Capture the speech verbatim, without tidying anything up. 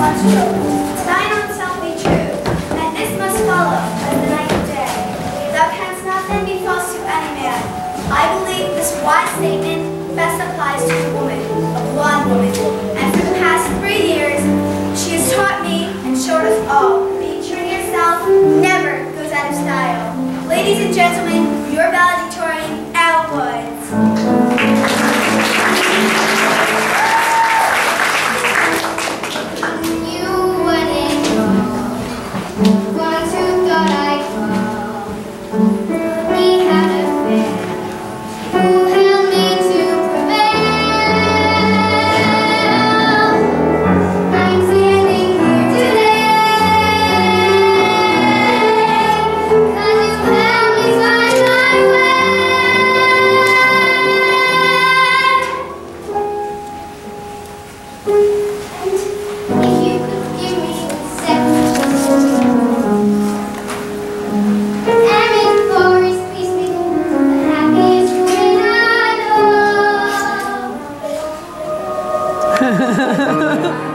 much hope. Thine own self be true, and this must follow as the night and day. Thou canst not then be false to any man. I believe this wise statement best applies to a woman, a blonde woman, and for the past three years, she has taught me and showed us all being true to yourself never goes out of style. Ladies and gentlemen, your valedictorian, Elle Woods. Ha ha ha ha.